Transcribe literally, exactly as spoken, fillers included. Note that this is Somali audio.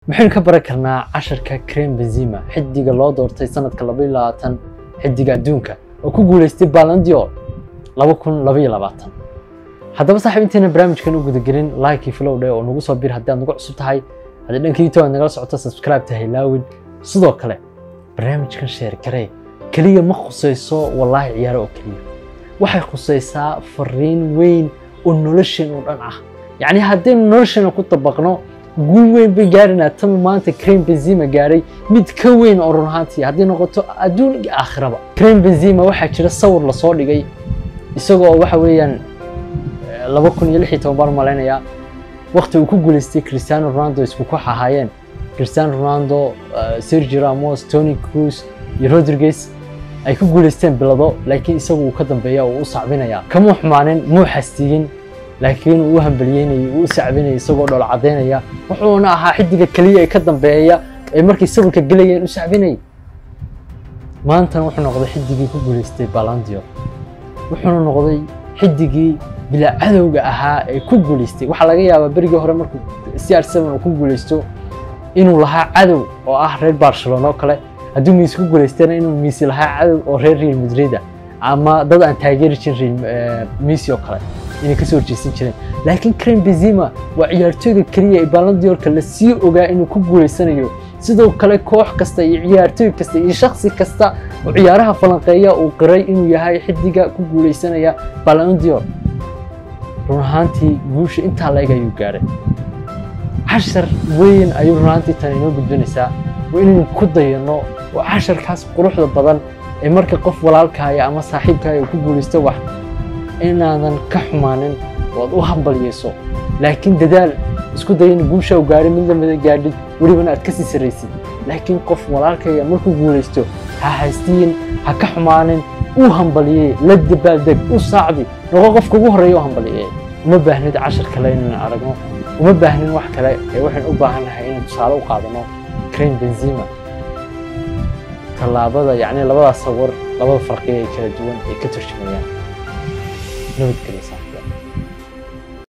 maxaynu ka baran karnaa casharka Karim Benzema xidiga loo doortay sanadka laba iyo labaatan xidiga adduunka oo ku guuleystay Ballon d'Or laba kun laba iyo labaatan. haddaba saaxiibinteena barnaamijkan u gudagelin like iyo follow oo nagu soo bir haddii aad nagu cusub tahay haddii dhankii YouTube nagala socoto subscribe tahay laawin sidoo kale barnaamijkan share garee kaliya ma khusayso wallahi ciyaaro oo kaliya waxay khusaysaa fariin weyn oo noloshan oo dhan ah yani haddii noloshan ku tabaqno guul weyn bay gaarina tan maanta Karim Benzema gaaray mid ka weyn oo run ahaantii haddii noqoto adduun iyo aakhiraba. Karim Benzema waxa jira sawir la soo dhigay isagoo waxa weeyaan laba kun iyo lix iyo toban malaynaya waqti uu ku guuleystay Cristiano Ronaldo isku koox ahaayeen Cristiano Ronaldo, Sergio Ramos, Toni Kroos iyo Rodriguez ay ku guuleysteen bilado laakiin isagu uu ka dambeeya oo u sacbinaya kama xumaanin muu xastiyin laakiin uu hambalyeynay uu sacbinay isagoo dhol cadeynaya wuxuuna ahaa xidiga kaliya ee ka dambeeya ee markii sawirka galayeen u sacbinay. maanta wuxuu noqday xidigii ku guuleystay Ballon d'Or wuxuuna noqday xidigii bila cadowga ahaa ee ku guuleystay. waxa laga yaabaa berigii hore markuu C R seven uu ku guuleysto inuu lahaa cadow oo ah reer Barcelona oo kale haddii Messi ku guuleystayna inuu Messi lahaa cadow oo reer Real Madrid ama dad aan taageeri jirin Messi oo kale inay ka soo jeesan jireen. laakiin Karim Benzema waa ciyaartooyga kaliya ee Ballon d'Or la sii ogaa inuu ku guuleysanayo sidoo kale koox kasta iyo ciyaartooy kasta iyo shakhsi kasta oo ciyaaraha falanqeeya uu qiray inuu yahay xidiga ku guuleysanaya Ballon d'Or. run ahaantii guusha intaa la ayuu gaaray cashar weyn ayuu run ahaantii tan inoo gudbinaysaa waa inaynu ku dayano oo casharkaas quruxda badan ee marka qof walaalkaaga ama saaxiibkaaga uu ku guuleysto wax inaadan ka xumaanin oo u hambalyeeso laakiin dadaal isku day in guusha uu gaaray mid lamada gaadhid waliba aad ka sii sareysid. laakiin qof walaalkaaga markuu guuleysto ha haystiin ha ka xumaanin uu hambalyeey la dabaaldeg u saacdi noqo qofka ugu horeeyo hambalyeey. uma baahnid cashar kale inaan aragno uma baahnin wax kale ee waxaan u baahanahay inaan tusaale u qaadano Karim Benzema talaabada yani labada sawir labada farqi ee kala duwan ee ka turjumayaan nabad gelisa.